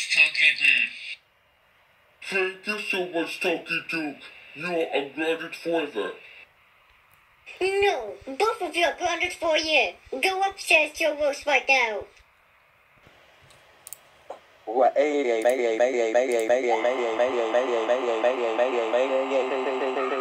Thank you so much, Talkie Duke. You are grounded forever. No, both of you are grounded for a year. Go upstairs to your roast right now. What?